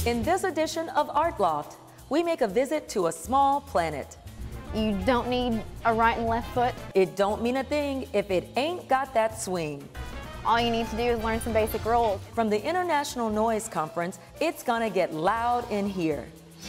In this edition of Art Loft, we make a visit to a small planet. You don't need a right and left foot. It don't mean a thing if it ain't got that swing. All you need to do is learn some basic rules. From the International Noise Conference, it's gonna get loud in here.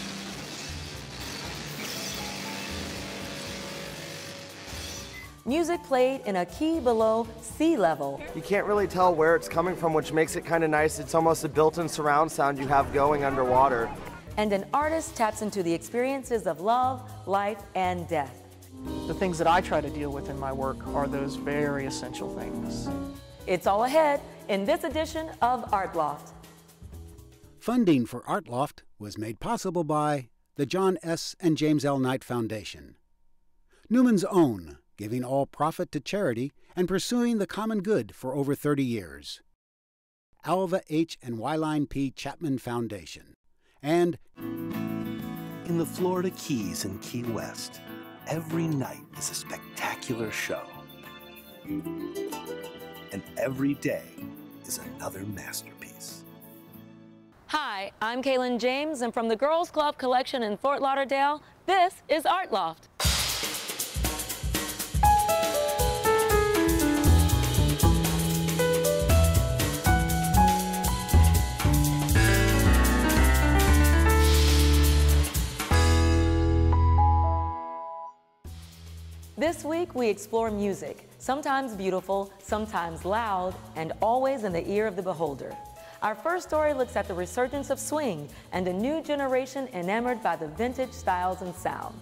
Music played in a key below sea level. You can't really tell where it's coming from, which makes it kind of nice. It's almost a built-in surround sound you have going underwater. And an artist taps into the experiences of love, life, and death. The things that I try to deal with in my work are those very essential things. It's all ahead in this edition of Art Loft. Funding for Art Loft was made possible by the John S. and James L. Knight Foundation, Newman's Own, giving all profit to charity and pursuing the common good for over 30 years, Alva H. and Wyline P. Chapman Foundation, and in the Florida Keys and Key West, every night is a spectacular show. And every day is another masterpiece. Hi, I'm Kalyn James, and from the Girls Club Collection in Fort Lauderdale, this is Art Loft. This week, we explore music, sometimes beautiful, sometimes loud, and always in the ear of the beholder. Our first story looks at the resurgence of swing and a new generation enamored by the vintage styles and sound.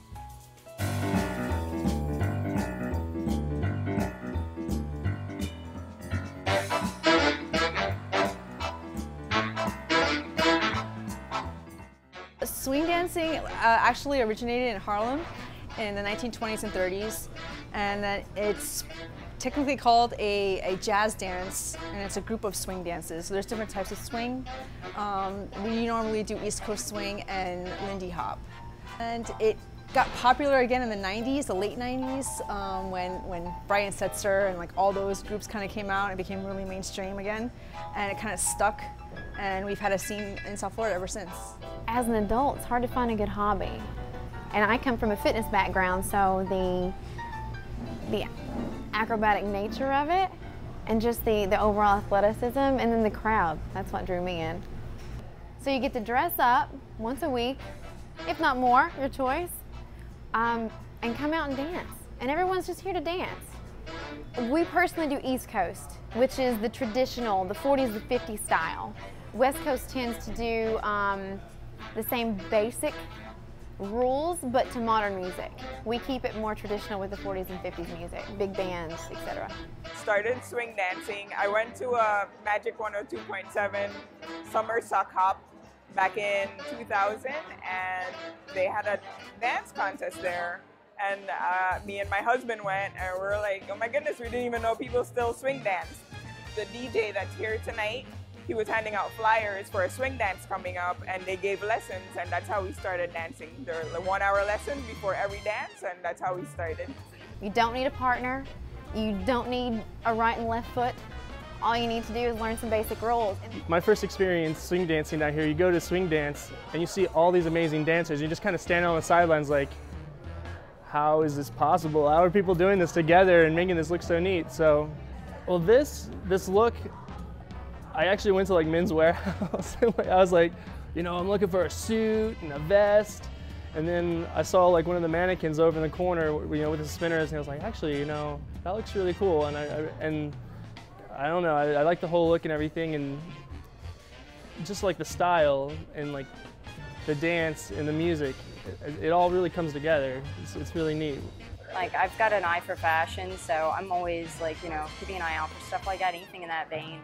Swing dancing actually originated in Harlem in the 1920s and 30s, and then it's technically called a jazz dance, and it's a group of swing dances. So there's different types of swing. We normally do East Coast swing and Lindy Hop. And it got popular again in the 90s, the late 90s, when Brian Setzer and like all those groups kind of came out and became really mainstream again, and it kind of stuck, and we've had a scene in South Florida ever since. As an adult, it's hard to find a good hobby. And I come from a fitness background, so the acrobatic nature of it and just the overall athleticism, and then the crowd, that's what drew me in. So you get to dress up once a week, if not more, your choice, and come out and dance. And everyone's just here to dance. We personally do East Coast, which is the traditional, the 40s, the 50s style. West Coast tends to do the same basic rules, but to modern music. We keep it more traditional with the 40s and 50s music, big bands, etc. Started swing dancing. I went to a Magic 102.7 summer sock hop back in 2000, and they had a dance contest there. And me and my husband went, and we were like, oh my goodness, we didn't even know people still swing dance. The DJ that's here tonight, he was handing out flyers for a swing dance coming up, and they gave lessons, and that's how we started dancing. There was a 1-hour lesson before every dance, and that's how we started. You don't need a partner. You don't need a right and left foot. All you need to do is learn some basic rules. My first experience swing dancing out here, you go to swing dance and you see all these amazing dancers. You just kind of stand on the sidelines like, how is this possible? How are people doing this together and making this look so neat? So, well, this look, I actually went to like Men's Warehouse. I was like, you know, I'm looking for a suit and a vest. And then I saw like one of the mannequins over in the corner, you know, with the spinners, and I was like, actually, you know, that looks really cool. And I don't know, I like the whole look and everything, and just like the style and like the dance and the music, it all really comes together. It's really neat. Like, I've got an eye for fashion, so I'm always like, you know, keeping an eye out for stuff like that, anything in that vein.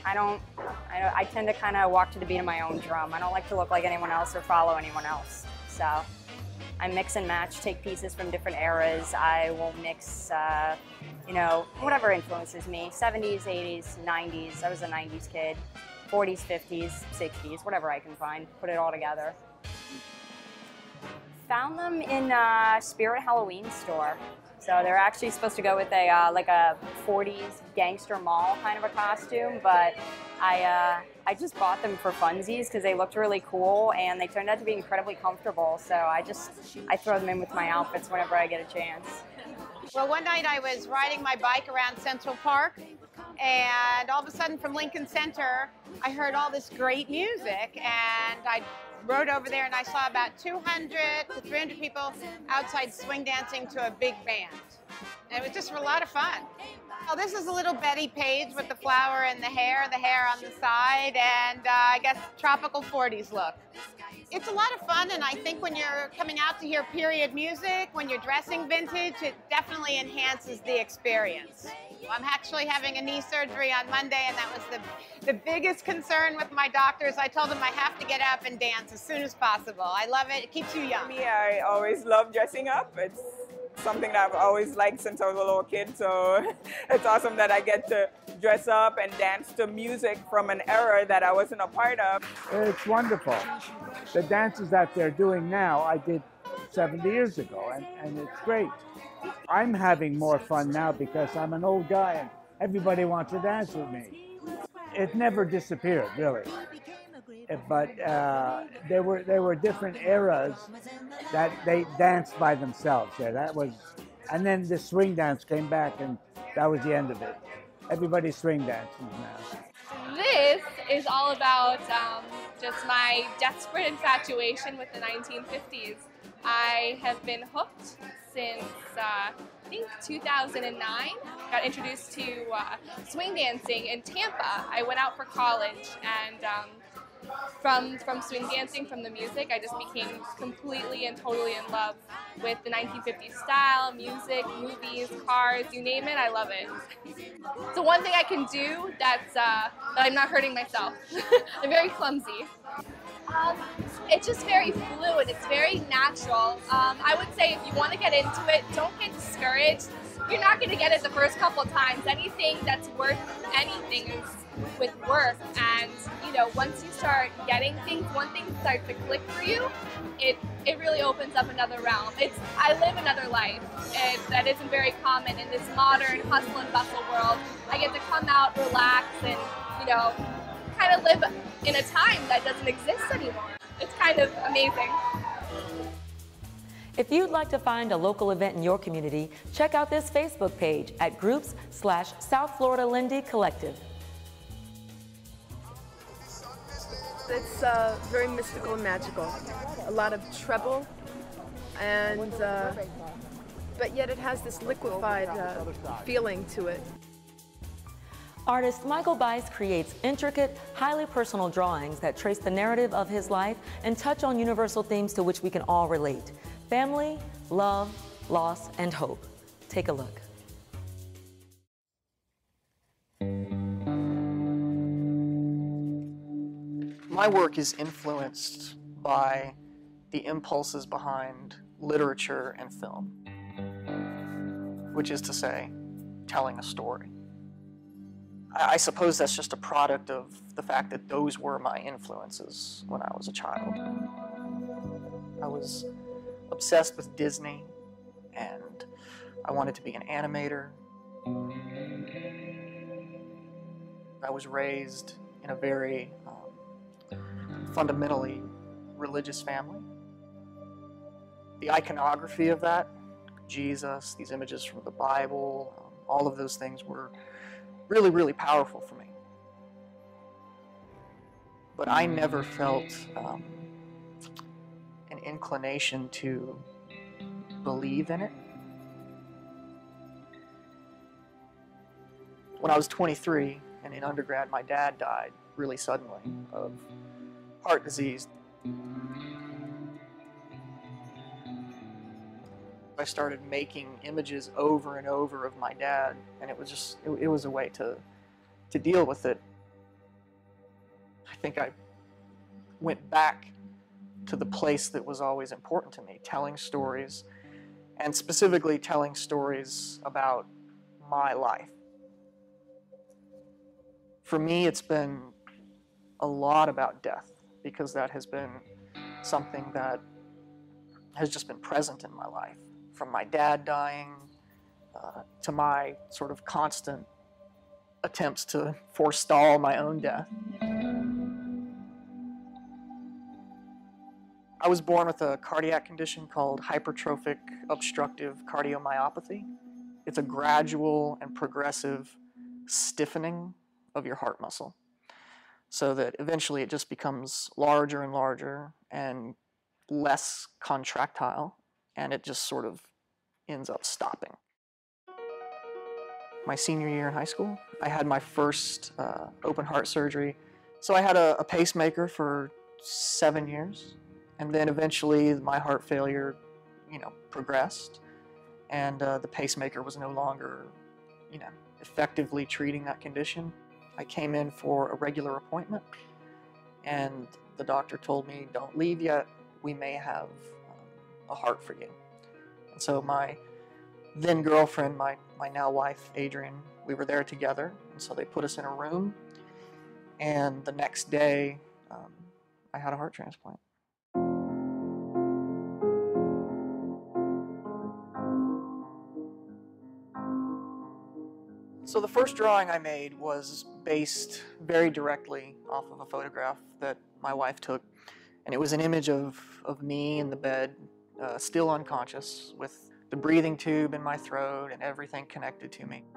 I tend to kind of walk to the beat of my own drum. I don't like to look like anyone else or follow anyone else. So I mix and match, take pieces from different eras. I will mix, you know, whatever influences me. 70s, 80s, 90s. I was a 90s kid. 40s, 50s, 60s, whatever I can find. Put it all together. Found them in Spirit Halloween store. So they're actually supposed to go with a like a 40s gangster mall kind of a costume, but I just bought them for funsies because they looked really cool and they turned out to be incredibly comfortable. So I throw them in with my outfits whenever I get a chance. Well, one night I was riding my bike around Central Park, and all of a sudden from Lincoln Center, I heard all this great music, and I rode over there and I saw about 200 to 300 people outside swing dancing to a big band. And it was just a lot of fun. Well, this is a little Betty Page with the flower and the hair on the side, and I guess tropical 40s look. It's a lot of fun, and I think when you're coming out to hear period music, when you're dressing vintage, it definitely enhances the experience. I'm actually having a knee surgery on Monday, and that was the biggest concern with my doctors. I told them I have to get up and dance as soon as possible. I love it. It keeps you young. Me, I always love dressing up. It's something that I've always liked since I was a little kid, so it's awesome that I get to dress up and dance to music from an era that I wasn't a part of. It's wonderful. The dances that they're doing now, I did 70 years ago, and it's great. I'm having more fun now because I'm an old guy and everybody wants to dance with me. It never disappeared, really. But there were different eras that they danced by themselves there. That was, and then the swing dance came back, and that was the end of it. Everybody's swing dancing now. This is all about just my desperate infatuation with the 1950s. I have been hooked since I think 2009. Got introduced to swing dancing in Tampa. I went out for college, and from swing dancing, from the music, I just became completely and totally in love with the 1950s style, music, movies, cars, you name it, I love it. So one thing I can do that I'm not hurting myself. I'm very clumsy. It's just very fluid, it's very natural. I would say if you want to get into it, don't get discouraged. You're not going to get it the first couple of times. Anything that's worth anything is with work, and you know, once you start getting things, one thing starts to click for you, it really opens up another realm. I live another life that isn't very common in this modern hustle and bustle world. I get to come out, relax, and you know, kind of live in a time that doesn't exist anymore. It's kind of amazing. If you'd like to find a local event in your community, check out this Facebook page at groups/South Florida Lindy Collective. It's very mystical and magical. A lot of treble, and but yet it has this liquefied feeling to it. Artist Michael Bise creates intricate, highly personal drawings that trace the narrative of his life and touch on universal themes to which we can all relate: family, love, loss, and hope. Take a look. My work is influenced by the impulses behind literature and film, which is to say, telling a story. I suppose that's just a product of the fact that those were my influences when I was a child. I was obsessed with Disney, and I wanted to be an animator. I was raised in a very fundamentally religious family. The iconography of that, Jesus, these images from the Bible, all of those things were really, really powerful for me. But I never felt an inclination to believe in it. When I was 23 and in undergrad, my dad died really suddenly of heart disease. I started making images over and over of my dad, and it was just, it was a way to deal with it. I think I went back to the place that was always important to me, telling stories, and specifically telling stories about my life. For me, it's been a lot about death, because that has been something that has just been present in my life. From my dad dying, to my sort of constant attempts to forestall my own death. I was born with a cardiac condition called hypertrophic obstructive cardiomyopathy. It's a gradual and progressive stiffening of your heart muscle, so that eventually it just becomes larger and larger and less contractile, and it just sort of ends up stopping. My senior year in high school, I had my first open heart surgery. So I had a pacemaker for 7 years, and then eventually my heart failure, progressed, and the pacemaker was no longer, effectively treating that condition. I came in for a regular appointment, and the doctor told me, "Don't leave yet. We may have a heart for you." And so my then girlfriend, my now wife, Adrian, we were there together, and so they put us in a room, and the next day, I had a heart transplant. So the first drawing I made was based very directly off of a photograph that my wife took, and it was an image of me in the bed, still unconscious, with the breathing tube in my throat and everything connected to me.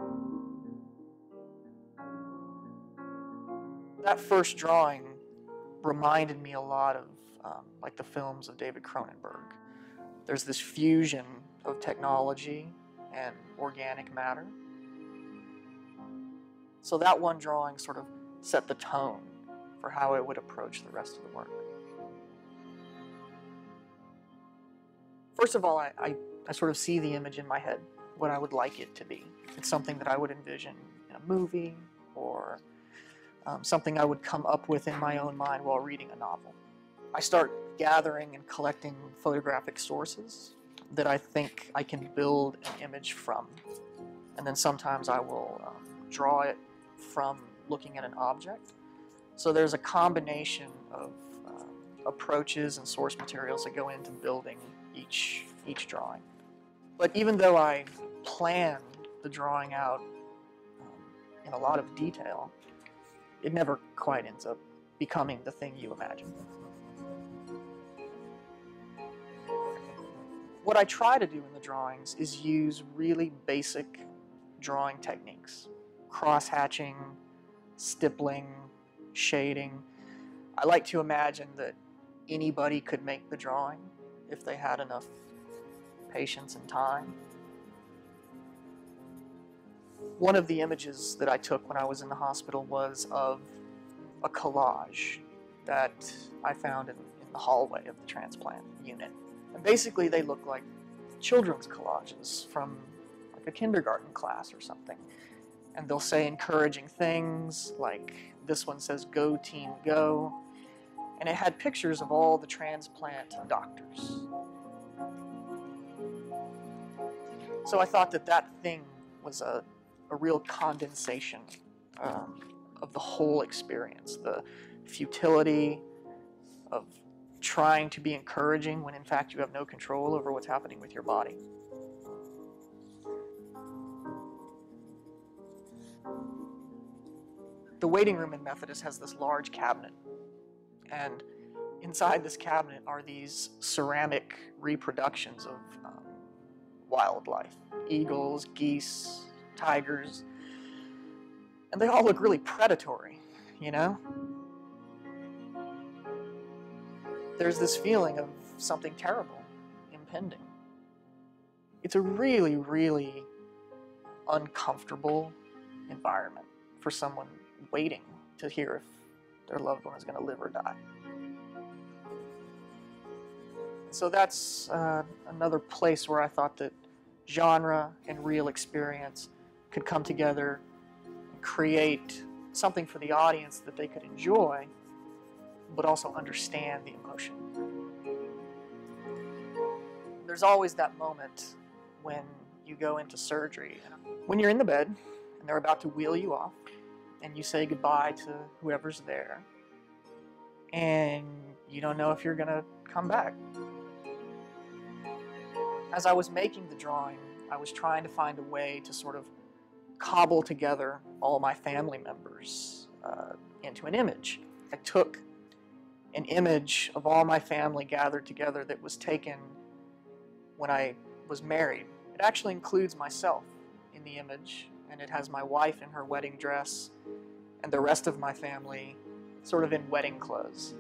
That first drawing reminded me a lot of like the films of David Cronenberg. There's this fusion of technology and organic matter. So that one drawing sort of set the tone for how I would approach the rest of the work. First of all, I sort of see the image in my head, what I would like it to be. It's something that I would envision in a movie, or something I would come up with in my own mind while reading a novel. I start gathering and collecting photographic sources that I think I can build an image from. And then sometimes I will draw it from looking at an object. So there's a combination of approaches and source materials that go into building each drawing. But even though I planned the drawing out in a lot of detail, it never quite ends up becoming the thing you imagine. What I try to do in the drawings is use really basic drawing techniques. Cross-hatching, stippling, shading. I like to imagine that anybody could make the drawing if they had enough patience and time. One of the images that I took when I was in the hospital was of a collage that I found in the hallway of the transplant unit. And basically they look like children's collages from like a kindergarten class or something. And they'll say encouraging things, like this one says, "Go team, go." And it had pictures of all the transplant doctors. So I thought that that thing was a real condensation of the whole experience, the futility of trying to be encouraging when in fact you have no control over what's happening with your body. The waiting room in Methodist has this large cabinet, and inside this cabinet are these ceramic reproductions of wildlife. Eagles, geese, tigers, and they all look really predatory, you know? There's this feeling of something terrible impending. It's a really, really uncomfortable environment for someone waiting to hear if their loved one is going to live or die. So that's another place where I thought that genre and real experience could come together and create something for the audience that they could enjoy, but also understand the emotion. There's always that moment when you go into surgery, when you're in the bed and they're about to wheel you off, and you say goodbye to whoever's there, and you don't know if you're gonna come back. As I was making the drawing, I was trying to find a way to sort of cobble together all my family members into an image. I took an image of all my family gathered together that was taken when I was married. It actually includes myself in the image, and it has my wife in her wedding dress and the rest of my family sort of in wedding clothes.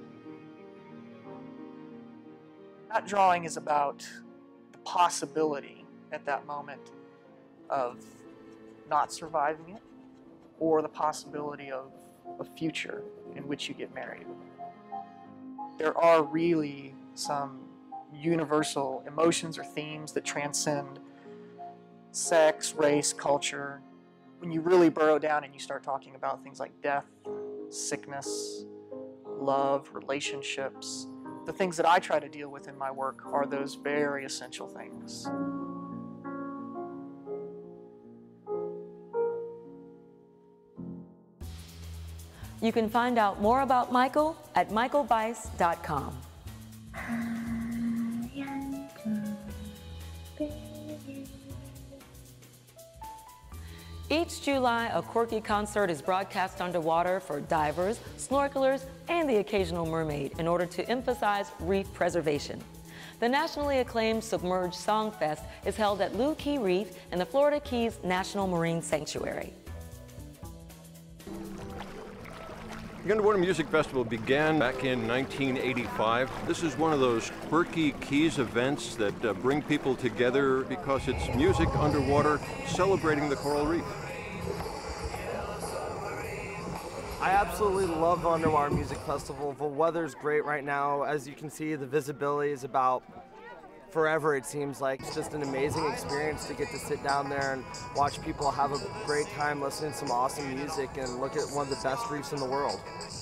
That drawing is about the possibility at that moment of not surviving it, or the possibility of a future in which you get married. There are really some universal emotions or themes that transcend sex, race, culture. When you really burrow down and you start talking about things like death, sickness, love, relationships, the things that I try to deal with in my work are those very essential things. You can find out more about Michael at michaelbise.com. Each July, a quirky concert is broadcast underwater for divers, snorkelers, and the occasional mermaid in order to emphasize reef preservation. The nationally acclaimed Submerged Song Fest is held at Lou Key Reef in the Florida Keys National Marine Sanctuary. The Underwater Music Festival began back in 1985. This is one of those quirky Keys events that bring people together because it's music underwater celebrating the coral reef. I absolutely love the Underwater Music Festival. The weather's great right now. As you can see, the visibility is about forever, it seems like. It's just an amazing experience to get to sit down there and watch people have a great time listening to some awesome music and look at one of the best reefs in the world.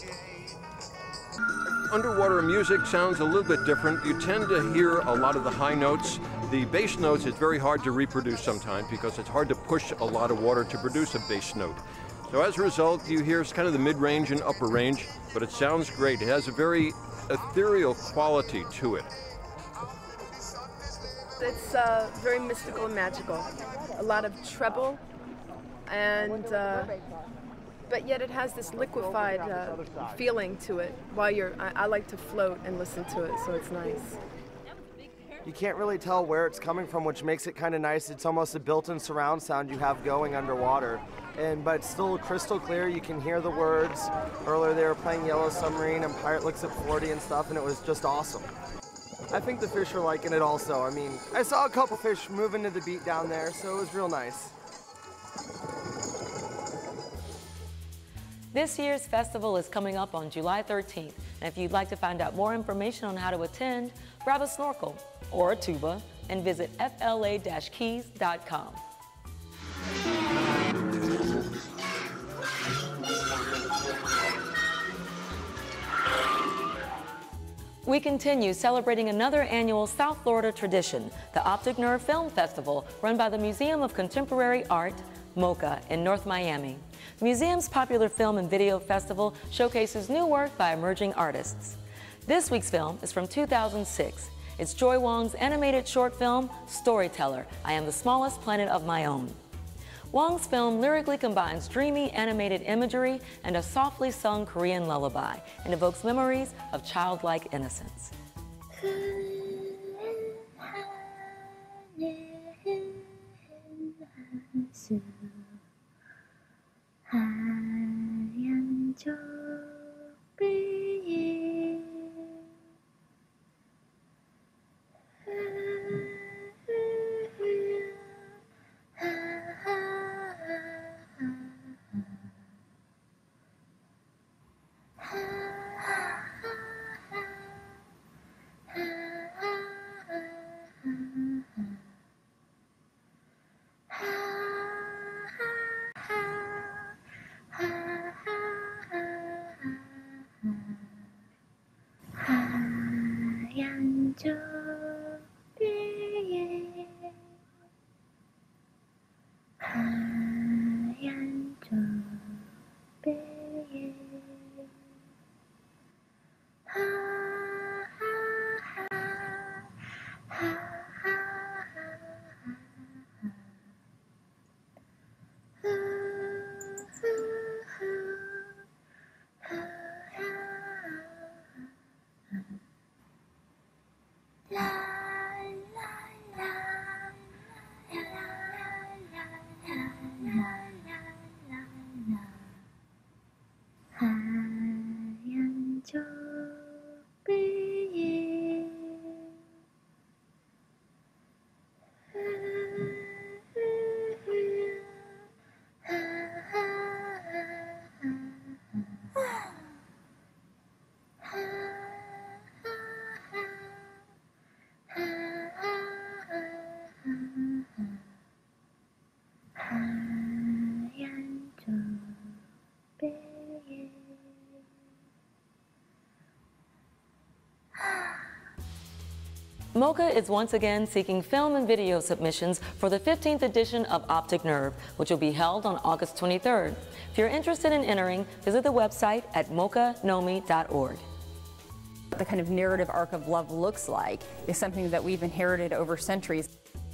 Underwater music sounds a little bit different. You tend to hear a lot of the high notes. The bass notes is very hard to reproduce sometimes because it's hard to push a lot of water to produce a bass note. So as a result, you hear kind of the mid-range and upper range, but it sounds great. It has a very ethereal quality to it. It's very mystical and magical. A lot of treble, and but yet it has this liquefied feeling to it. While I like to float and listen to it, so it's nice. You can't really tell where it's coming from, which makes it kind of nice. It's almost a built-in surround sound you have going underwater, but it's still crystal clear. You can hear the words. Earlier they were playing Yellow Submarine and Pirate Looks at 40 and stuff, and it was just awesome. I think the fish are liking it also. I mean, I saw a couple fish moving to the beat down there, so it was real nice. This year's festival is coming up on July 13th, and if you'd like to find out more information on how to attend, grab a snorkel or a tuba and visit fla-keys.com. We continue celebrating another annual South Florida tradition, the Optic Never Film Festival, run by the Museum of Contemporary Art, MoCA, in North Miami. The museum's popular film and video festival showcases new work by emerging artists. This week's film is from 2006. It's Joy Wong's animated short film, Storyteller, I Am the Smallest Planet of My Own. Wong's film lyrically combines dreamy animated imagery and a softly sung Korean lullaby and evokes memories of childlike innocence. MoCA is once again seeking film and video submissions for the 15th edition of Optic Never, which will be held on August 23rd. If you're interested in entering, visit the website at mocanomi.org. The kind of narrative arc of love looks like is something that we've inherited over centuries.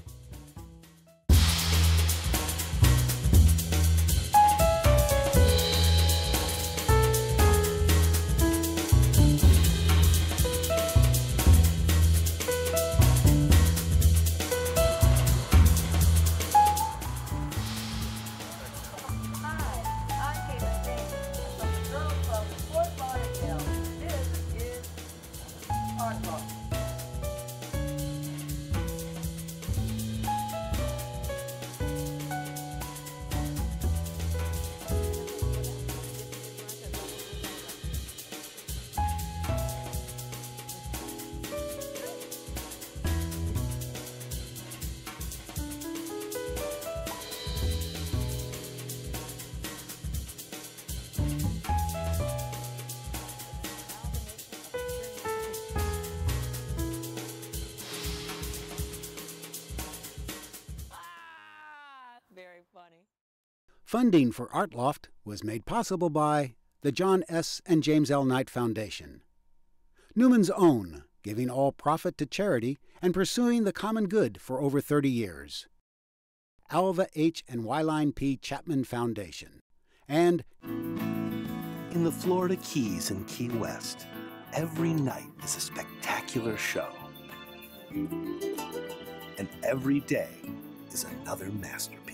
Very funny. Funding for Art Loft was made possible by the John S. and James L. Knight Foundation, Newman's Own, giving all profit to charity and pursuing the common good for over 30 years, Alva H. and Wyline P. Chapman Foundation, and in the Florida Keys and Key West, every night is a spectacular show. And every day is another masterpiece.